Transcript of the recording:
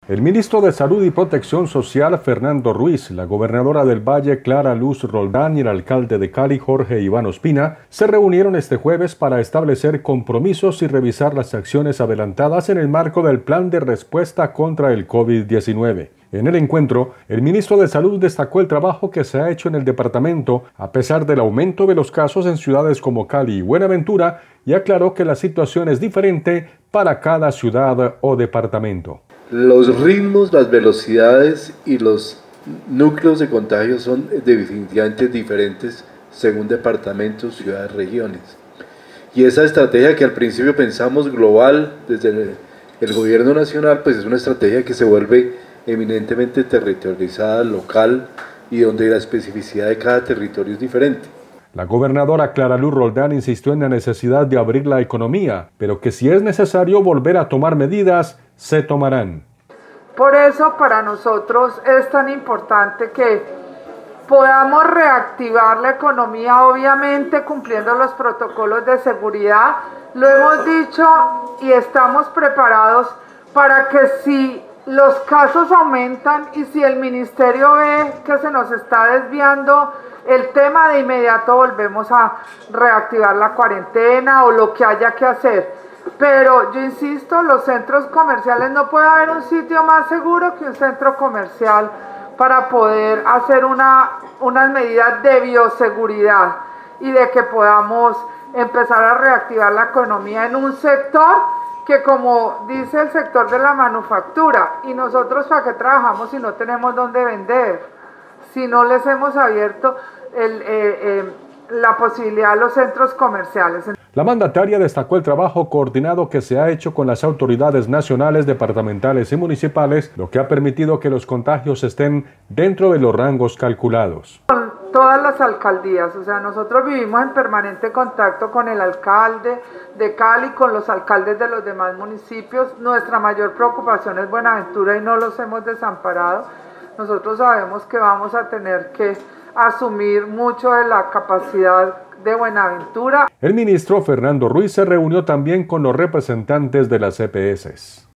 El ministro de Salud y Protección Social, Fernando Ruiz, la gobernadora del Valle, Clara Luz Roldán, y el alcalde de Cali, Jorge Iván Ospina, se reunieron este jueves para establecer compromisos y revisar las acciones adelantadas en el marco del plan de respuesta contra el COVID-19. En el encuentro, el ministro de Salud destacó el trabajo que se ha hecho en el departamento a pesar del aumento de los casos en ciudades como Cali y Buenaventura, y aclaró que la situación es diferente para cada ciudad o departamento. Los ritmos, las velocidades y los núcleos de contagio son definitivamente diferentes según departamentos, ciudades, regiones. Y esa estrategia que al principio pensamos global desde el gobierno nacional, pues es una estrategia que se vuelve eminentemente territorializada, local, y donde la especificidad de cada territorio es diferente. La gobernadora Clara Luz Roldán insistió en la necesidad de abrir la economía, pero que si es necesario volver a tomar medidas, se tomarán. Por eso para nosotros es tan importante que podamos reactivar la economía, obviamente cumpliendo los protocolos de seguridad. Lo hemos dicho y estamos preparados para que si los casos aumentan y si el ministerio ve que se nos está desviando el tema, de inmediato volvemos a reactivar la cuarentena o lo que haya que hacer. Pero yo insisto, los centros comerciales, no puede haber un sitio más seguro que un centro comercial para poder hacer unas medidas de bioseguridad y de que podamos empezar a reactivar la economía en un sector que, como dice el sector de la manufactura, y nosotros ¿para qué trabajamos si no tenemos dónde vender? Si no les hemos abierto la posibilidad a los centros comerciales. La mandataria destacó el trabajo coordinado que se ha hecho con las autoridades nacionales, departamentales y municipales, lo que ha permitido que los contagios estén dentro de los rangos calculados. Con todas las alcaldías, o sea, nosotros vivimos en permanente contacto con el alcalde de Cali, con los alcaldes de los demás municipios. Nuestra mayor preocupación es Buenaventura y no los hemos desamparado. Nosotros sabemos que vamos a tener que asumir mucho de la capacidad de Buenaventura. El ministro Fernando Ruiz se reunió también con los representantes de las EPS.